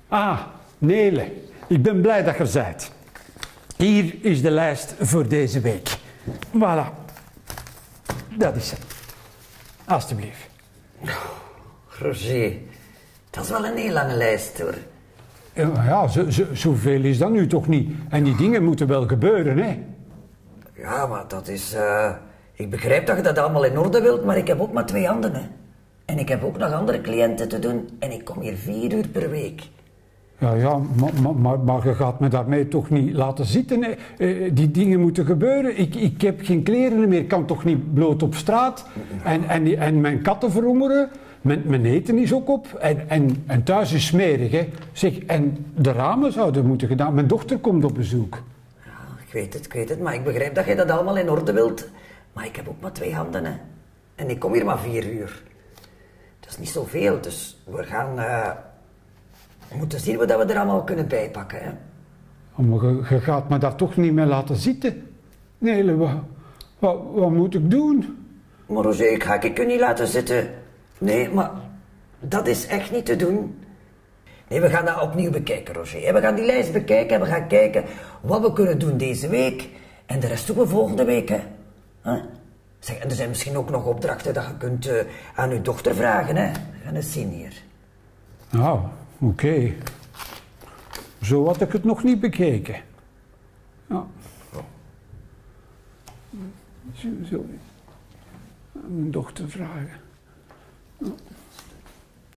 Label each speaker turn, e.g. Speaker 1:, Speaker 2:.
Speaker 1: Ah, Nele, ik ben blij dat je er bent. Hier is de lijst voor deze week. Voilà. Dat is het. Alsjeblieft.
Speaker 2: Roger, dat is wel een heel lange lijst hoor.
Speaker 1: Ja, zoveel is dat nu toch niet. En die dingen moeten wel gebeuren, hè?
Speaker 2: Ja, maar dat is... Ik begrijp dat je dat allemaal in orde wilt, maar ik heb ook maar 2 handen, hè. En ik heb ook nog andere cliënten te doen en ik kom hier 4 uur per week.
Speaker 1: Ja, maar je gaat me daarmee toch niet laten zitten, hè? Die dingen moeten gebeuren. Ik heb geen kleren meer, ik kan toch niet bloot op straat. En mijn katten verhongeren. Mijn eten is ook op en thuis is smerig, hè. Zeg, en de ramen zouden moeten gedaan. Mijn dochter komt op bezoek.
Speaker 2: Ja, ik weet het, maar ik begrijp dat je dat allemaal in orde wilt. Maar ik heb ook maar 2 handen, hè. En ik kom hier maar 4 uur. Dat is niet zoveel, dus we gaan... we moeten zien wat we er allemaal kunnen bijpakken, hè.
Speaker 1: Oh, maar je gaat me daar toch niet mee laten zitten? Nee, wat moet ik doen?
Speaker 2: Maar Roger, ik ga je niet laten zitten. Nee, maar dat is echt niet te doen. Nee, we gaan dat opnieuw bekijken, Roger. We gaan die lijst bekijken en we gaan kijken wat we kunnen doen deze week. En de rest doen we volgende week, hè. Zeg, en er zijn misschien ook nog opdrachten dat je kunt aan uw dochter vragen, hè. We gaan eens zien hier.
Speaker 1: Nou, oké. Zo had ik het nog niet bekeken. Ja. Zo. Aan mijn dochter vragen. Ja.